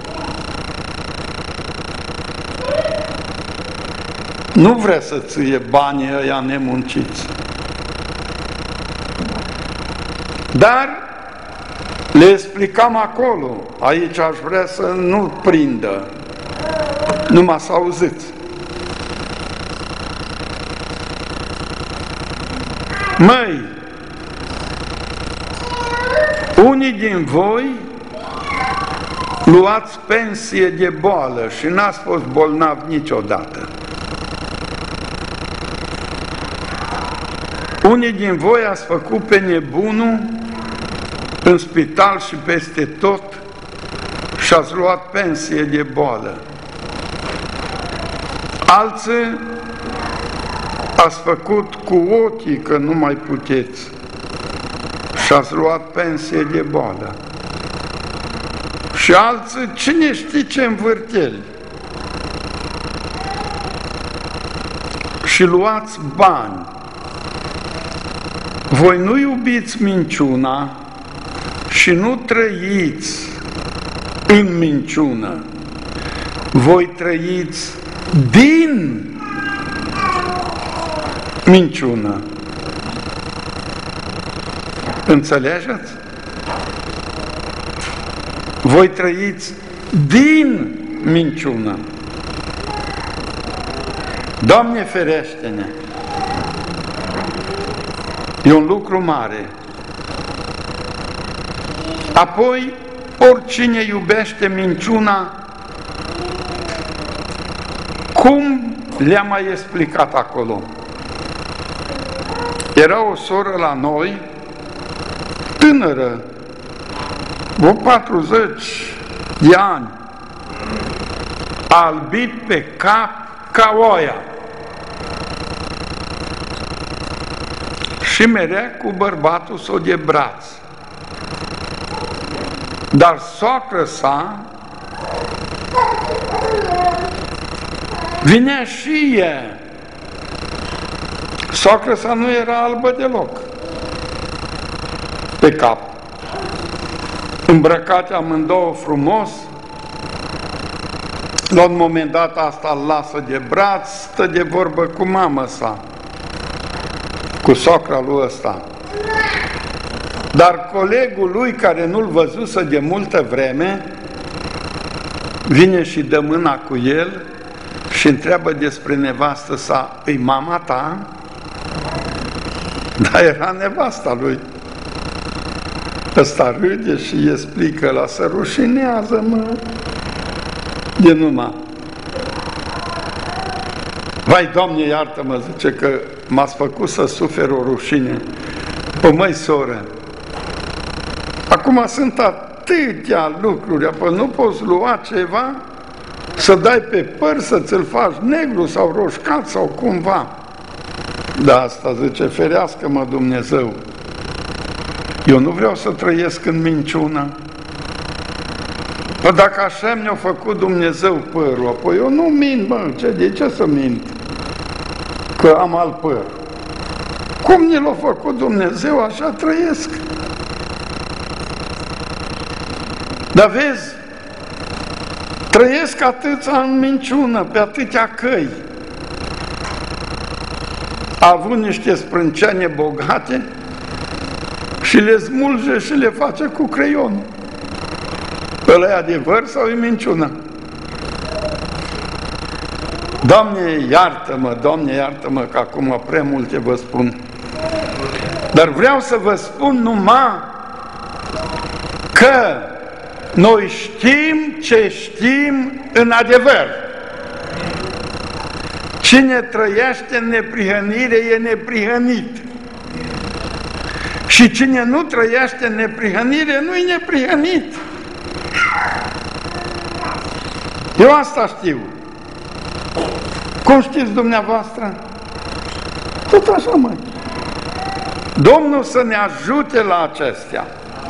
Nu vrea să ție banii ăia nemunciți. Dar le explicam acolo, aici aș vrea să nu prindă, numai să auziți. Măi, unii din voi luați pensie de boală și n-ați fost bolnav niciodată. Unii din voi ați făcut pe nebunul în spital și peste tot și ați luat pensie de boală. Alții ați făcut cu ochii că nu mai puteți și ați luat pensie de boală. Și alții, cine știe ce învârteli. Și luați bani. Voi nu iubiți minciuna și nu trăiți în minciună. Voi trăiți din minciună. Înțelegeți? Voi trăiți din minciună. Doamne ferește-ne! E un lucru mare. Apoi, oricine iubește minciuna, cum le-am mai explicat acolo? Era o soră la noi, tânără, vreo 40 de ani, a albit pe cap ca oia și merea cu bărbatul s-o de braț. Dar soacră sa vinea și ea. Soacră sa nu era albă deloc pe cap. Îmbrăcate amândouă frumos, la un moment dat asta îl lasă de braț, stă de vorbă cu mama sa, cu soacra lui ăsta. Dar colegul lui, care nu-l văzuse de multă vreme, vine și dă mâna cu el și întreabă despre nevastă sa. Îi mama ta? Dar era nevasta lui. Ăsta râde și îi explică, la să rușinează, mă, de numai. Vai, Doamne, iartă-mă, zice, că m-ați făcut să sufer o rușine. Păi, măi, soră, acum sunt atâtea lucruri, apoi nu poți lua ceva, să dai pe păr, să ți-l faci negru sau roșcat sau cumva. Da, asta zice, ferească-mă Dumnezeu. Eu nu vreau să trăiesc în minciună. Păi dacă așa mi-a făcut Dumnezeu părul, apoi eu nu mint, mă, de ce să mint? Că am alt păr. Cum ne l-a făcut Dumnezeu, așa trăiesc. Dar vezi, trăiesc atâția în minciună, pe atâtea căi. A avut niște sprânceane bogate și le smulge și le face cu creion. Ăla e adevăr sau e minciună? Doamne, iartă-mă, Doamne, iartă-mă, că acum prea multe vă spun. Dar vreau să vă spun numai că noi știm ce știm în adevăr. Cine trăiește în neprihănire e neprihănit. Și cine nu trăiește în neprihănire nu e neprihănit. Eu asta știu. Cum știți dumneavoastră? Tot așa, măi. Domnul să ne ajute la acestea.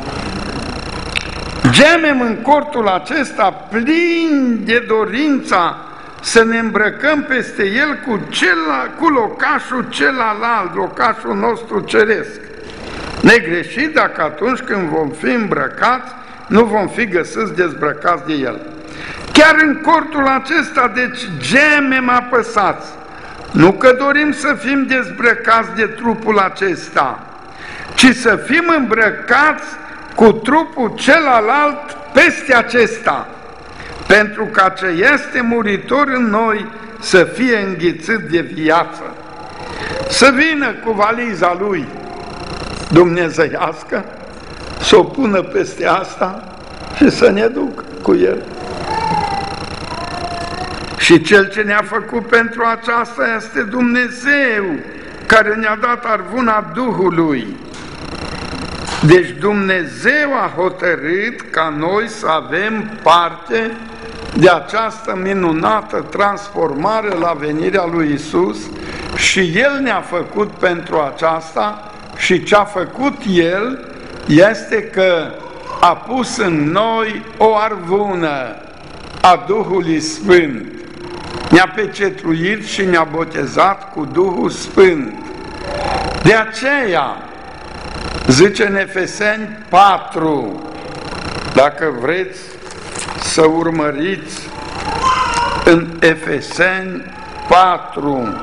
Gemem în cortul acesta plin de dorința să ne îmbrăcăm peste el cu locașul celălalt, locașul nostru ceresc. Negreșit dacă atunci când vom fi îmbrăcați, nu vom fi găsiți dezbrăcați de el. Chiar în cortul acesta, deci, gemem apăsați, nu că dorim să fim dezbrăcați de trupul acesta, ci să fim îmbrăcați cu trupul celălalt peste acesta, pentru ca ce este muritor în noi să fie înghițit de viață. să vină cu valiza lui dumnezeiască, să o pună peste asta și să ne ducă cu el. Și Cel ce ne-a făcut pentru aceasta este Dumnezeu, care ne-a dat arvuna Duhului. Deci Dumnezeu a hotărât ca noi să avem parte de această minunată transformare la venirea lui Iisus și El ne-a făcut pentru aceasta și ce a făcut El este că a pus în noi o arvună a Duhului Sfânt. Ne-a pecetluit și ne-a botezat cu Duhul Sfânt. De aceea, zice în Efeseni 4, dacă vreți să urmăriți în Efeseni 4,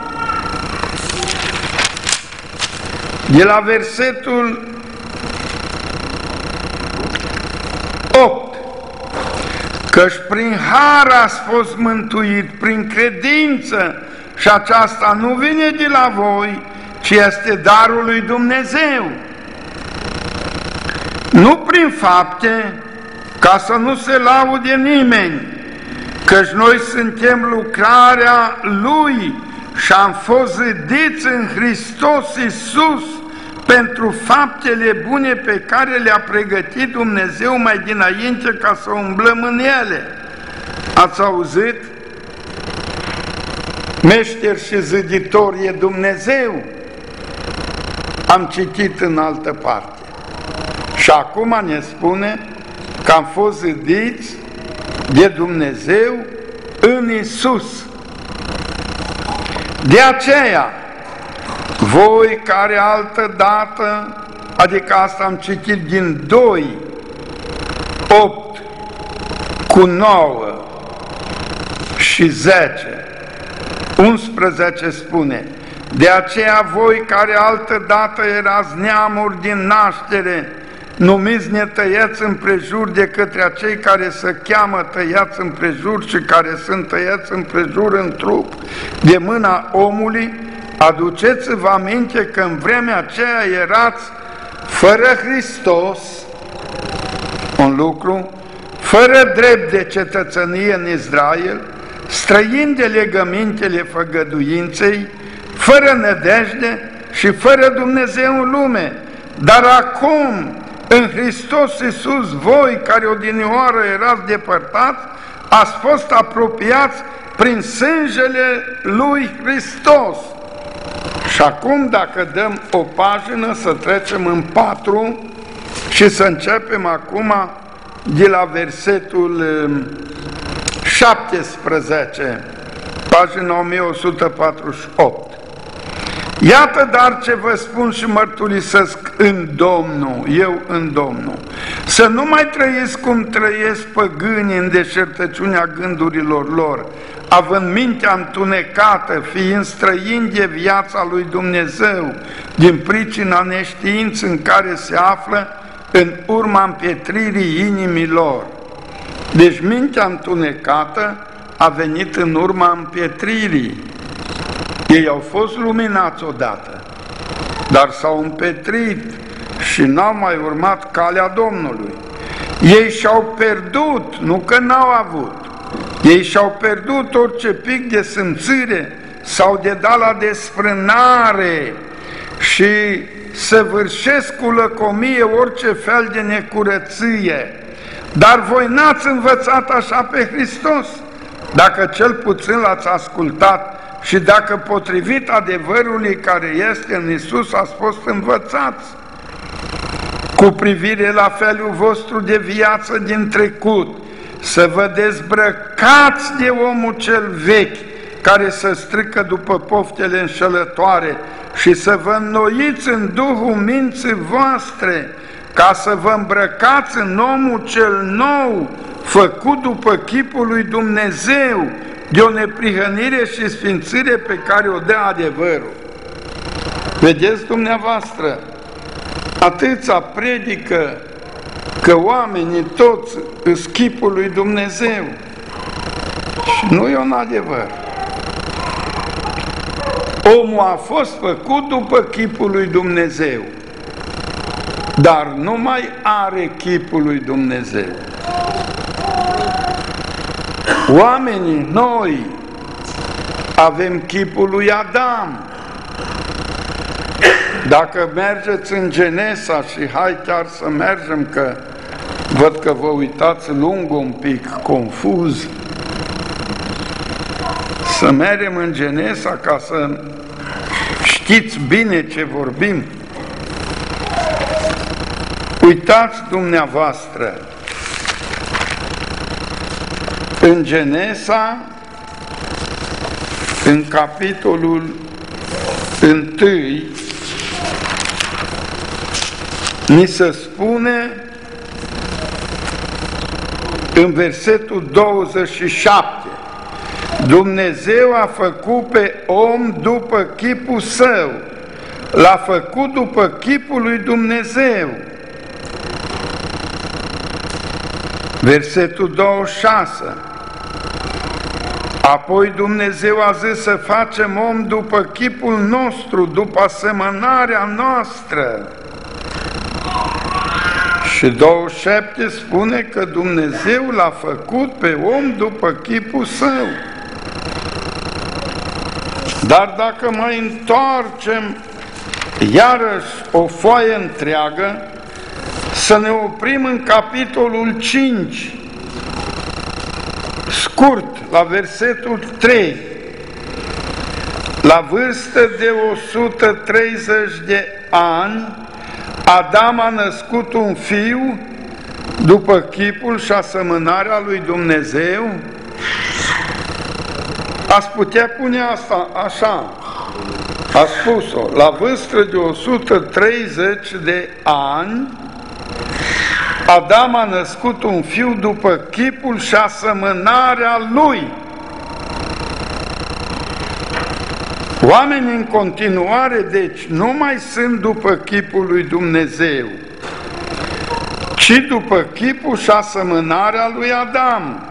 de la versetul 8, căci prin har ați fost mântuit, prin credință, și aceasta nu vine de la voi, ci este darul lui Dumnezeu. Nu prin fapte, ca să nu se laude nimeni, căci noi suntem lucrarea Lui și am fost zidiți în Hristos Iisus pentru faptele bune pe care le-a pregătit Dumnezeu mai dinainte ca să umblăm în ele. Ați auzit? Meșter și ziditor e Dumnezeu. Am citit în altă parte. Și acum ne spune că am fost zidiți de Dumnezeu în Iisus. De aceea, voi care altă dată, adică asta am citit din 2, 8 cu 9 și 10, 11 spune, de aceea voi care altă dată erați neamuri din naștere, numiți netăiați împrejur de către acei care se cheamă tăiați împrejur și care sunt tăiați împrejur în trup de mâna omului, aduceți-vă aminte că în vremea aceea erați fără Hristos, un lucru, fără drept de cetățenie în Israel, străini de legămintele făgăduinței, fără nădejde și fără Dumnezeu în lume. Dar acum, în Hristos Iisus, voi care odinioară erați depărtați, ați fost apropiați prin sângele lui Hristos. Și acum, dacă dăm o pagină, să trecem în 4 și să începem acum de la versetul 17, pagina 1148. Iată dar ce vă spun și mărturisesc în Domnul, eu în Domnul, să nu mai trăiesc cum trăiesc păgânii în deșertăciunea gândurilor lor, având mintea întunecată, fiind străini de viața lui Dumnezeu, din pricina neștiinței în care se află în urma împietririi inimilor. Deci mintea întunecată a venit în urma împietririi. Ei au fost luminați odată, dar s-au împetrit și n-au mai urmat calea Domnului. Ei și-au pierdut, nu că n-au avut, ei și-au pierdut orice pic de simțire sau de dat la desfrânare și săvârșesc cu lăcomie orice fel de necurăție. Dar voi n-ați învățat așa pe Hristos, dacă cel puțin l-ați ascultat și dacă potrivit adevărului care este în Iisus ați fost învățați, cu privire la felul vostru de viață din trecut, să vă dezbrăcați de omul cel vechi, care se strică după poftele înșelătoare, și să vă înnoiți în Duhul minții voastre, ca să vă îmbrăcați în omul cel nou, făcut după chipul lui Dumnezeu, de o neprihănire și sfințire pe care o dă adevărul. Vedeți dumneavoastră, atâția predică că oamenii toți îs chipul lui Dumnezeu și nu e un adevăr. Omul a fost făcut după chipul lui Dumnezeu, dar nu mai are chipul lui Dumnezeu. Oamenii, noi, avem chipul lui Adam. Dacă mergeți în Genesa, și hai chiar să mergem, că văd că vă uitați lung un pic, confuz, să mergem în Genesa ca să știți bine ce vorbim. Uitați dumneavoastră, în Genesa, în capitolul 1, ni se spune în versetul 27, Dumnezeu a făcut pe om după chipul său, l-a făcut după chipul lui Dumnezeu. Versetul 26, apoi Dumnezeu a zis să facem om după chipul nostru, după asemănarea noastră. Și 27 spune că Dumnezeu l-a făcut pe om după chipul său. Dar dacă mai întoarcem iarăși o foaie întreagă, să ne oprim în capitolul 5, scurt, la versetul 3. La vârstă de 130 de ani, Adam a născut un fiu după chipul și asemănarea lui Dumnezeu. Ați putea pune asta așa, a spus-o, la vârstă de 130 de ani, Adam a născut un fiu după chipul și asemănarea lui. Oamenii în continuare, deci, nu mai sunt după chipul lui Dumnezeu, ci după chipul și asemănarea lui Adam.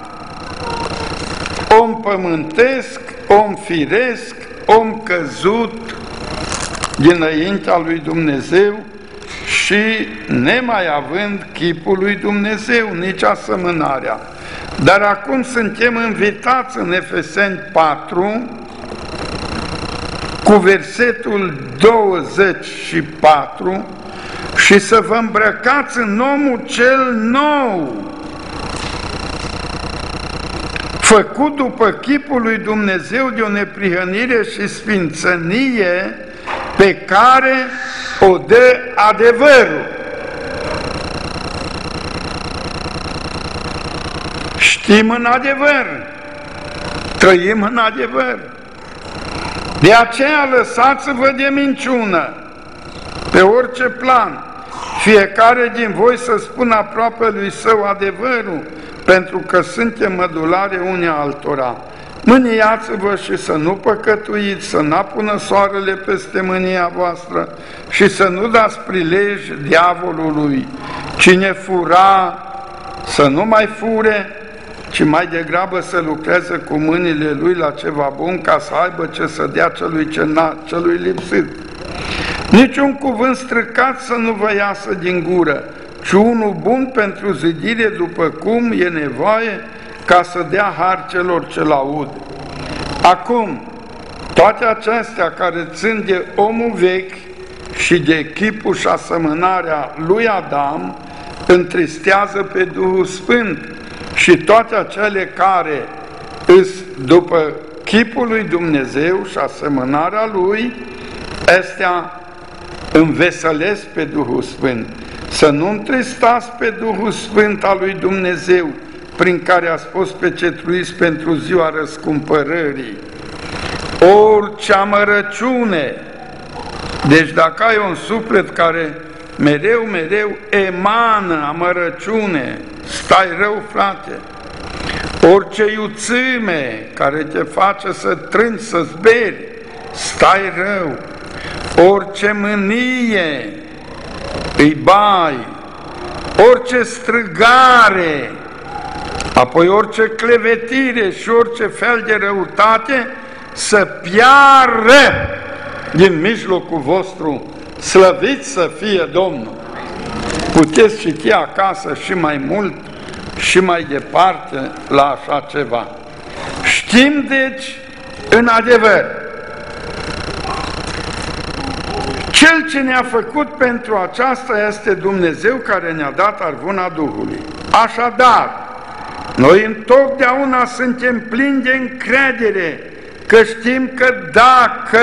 Om pământesc, om firesc, om căzut dinaintea lui Dumnezeu și nemai având chipul lui Dumnezeu, nici asemănarea. Dar acum suntem invitați în Efeseni 4, cu versetul 24, și să vă îmbrăcați în omul cel nou, făcut după chipul lui Dumnezeu de o neprihănire și sfințenie pe care o dă adevărul. Știm în adevăr, trăim în adevăr. De aceea lăsați-vă de minciună pe orice plan, fiecare din voi să spună aproape lui său adevărul, pentru că suntem mădulare unii altora. Mâniați-vă și să nu păcătuiți, să n-apună soarele peste mânia voastră și să nu dați prilej diavolului. Cine fura, să nu mai fure, ci mai degrabă să lucreze cu mâinile lui la ceva bun, ca să aibă ce să dea celui lipsit. Niciun cuvânt stricat să nu vă iasă din gură, ci unul bun pentru zidire după cum e nevoie, ca să dea har celor ce-l aud. Acum, toate acestea care țin de omul vechi și de chipul și asemănarea lui Adam, întristează pe Duhul Sfânt, și toate acele care îs după chipul lui Dumnezeu și asemănarea lui, astea înveselesc pe Duhul Sfânt. Să nu întristați pe Duhul Sfânt al lui Dumnezeu, prin care a fost pecetluiți pentru ziua răscumpărării. Orice amărăciune, deci dacă ai un suflet care mereu emană amărăciune, stai rău, frate. Orice iuțime care te face să trângi, să zberi, stai rău. Orice mânie îi bai, orice strigare, apoi orice clevetire și orice fel de răutate să piară din mijlocul vostru, slăvit să fie Domnul. Puteți citi acasă și mai mult și mai departe la așa ceva. Știm deci în adevăr, Cel ce ne-a făcut pentru aceasta este Dumnezeu care ne-a dat arvuna Duhului. Așadar, noi întotdeauna suntem plini de încredere că știm că dacă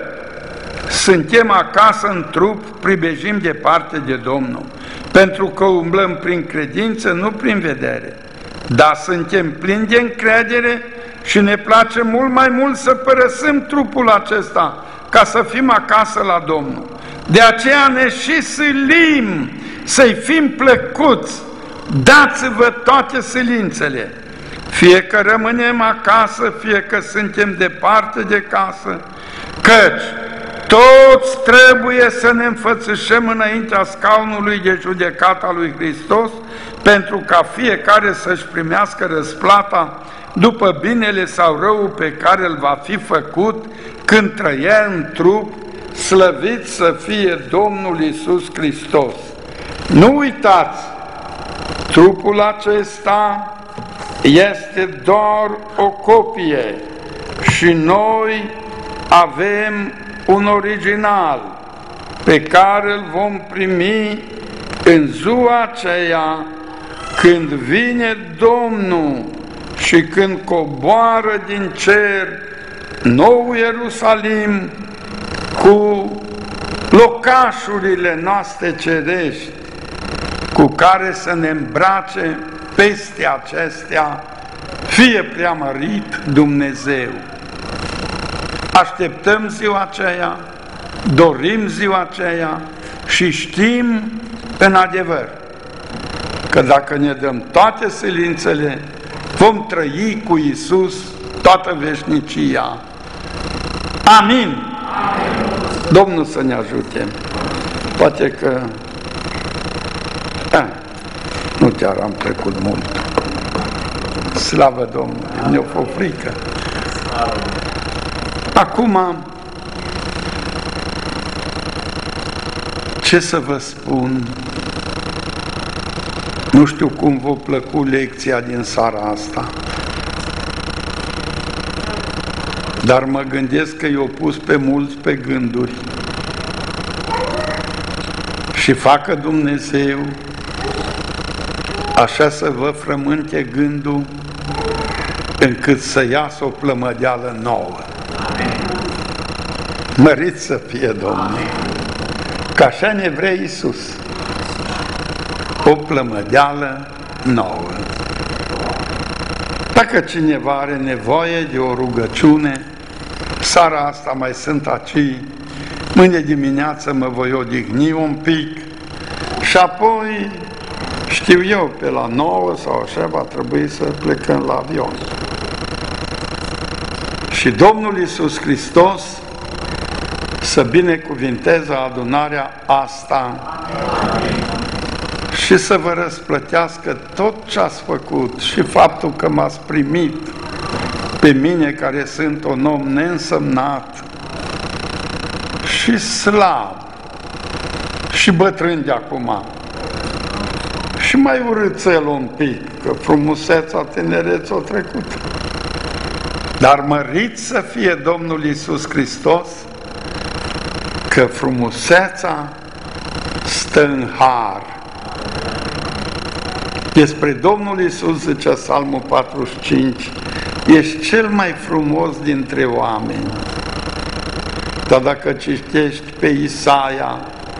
suntem acasă în trup, pribejim departe de Domnul, pentru că umblăm prin credință, nu prin vedere. Dar suntem plini de încredere și ne place mult mai mult să părăsim trupul acesta ca să fim acasă la Domnul. De aceea ne și silim să-i fim plăcuți. Dați-vă toate silințele, fie că rămânem acasă, fie că suntem departe de casă, căci toți trebuie să ne înfățișăm înaintea scaunului de judecată a lui Hristos, pentru ca fiecare să-și primească răsplata după binele sau răul pe care îl va fi făcut când trăia în trup, slăvit să fie Domnul Iisus Hristos. Nu uitați, trupul acesta este doar o copie și noi avem un original pe care îl vom primi în ziua aceea când vine Domnul și când coboară din cer nou Ierusalim cu locașurile noastre cerești cu care să ne îmbrace peste acestea, fie preamărit Dumnezeu. Așteptăm ziua aceea, dorim ziua aceea și știm în adevăr că dacă ne dăm toate silințele, vom trăi cu Iisus toată veșnicia. Amin! Domnul să ne ajute. Poate că nu chiar am trecut mult. Slavă Domnului, ne-o fă frică. Acum, ce să vă spun? Nu știu cum v-a plăcut lecția din seara asta, dar mă gândesc că i-o pus pe mulți pe gânduri și facă Dumnezeu așa să vă frământe gândul încât să iasă o plămădeală nouă. Mărit să fie Domnul! Că așa ne vrea Iisus. O plămădeală nouă. Dacă cineva are nevoie de o rugăciune, seara asta mai sunt aici, mâine dimineață mă voi odihni un pic și apoi, știu eu, pe la 9 sau așa va trebui să plecăm la avion. Și Domnul Iisus Hristos să binecuvinteze adunarea asta și să vă răsplătească tot ce ați făcut și faptul că m-ați primit pe mine, care sunt un om neînsemnat și slab și bătrân de acum și mai urâțel un pic, că frumusețea tinereții o trecut. Dar mărit să fie Domnul Iisus Hristos, că frumusețea stă în har. Despre Domnul Iisus zice Psalmul 45, ești cel mai frumos dintre oameni. Dar dacă citești pe Isaia,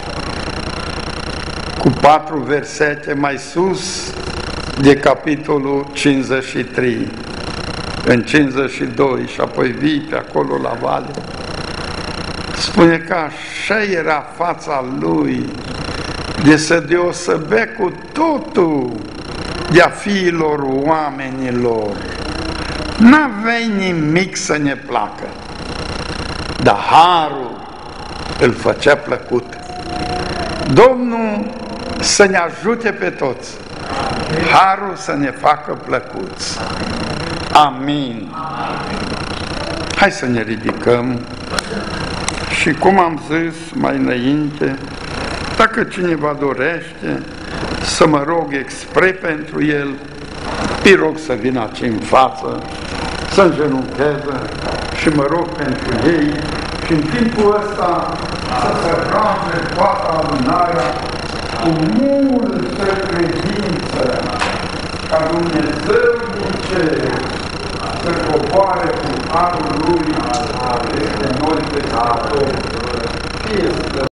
cu 4 versete mai sus de capitolul 53, în 52 și apoi vii pe acolo la vale, spune că așa era fața lui, de să deosebea cu totul de-a fiilor oamenilor. N-aveai nimic să ne placă, dar harul îl făcea plăcut. Domnul să ne ajute pe toți, harul să ne facă plăcuți. Amin. Hai să ne ridicăm Și cum am zis mai înainte, dacă cineva dorește să mă rog expre pentru el, îi rog să vină aici în față, să îngenuncheze și mă rog pentru ei și în timpul ăsta să se roage toată adunarea cu multă credință ca Dumnezeu din cer să coboare cu harul Lui peste noi pecători.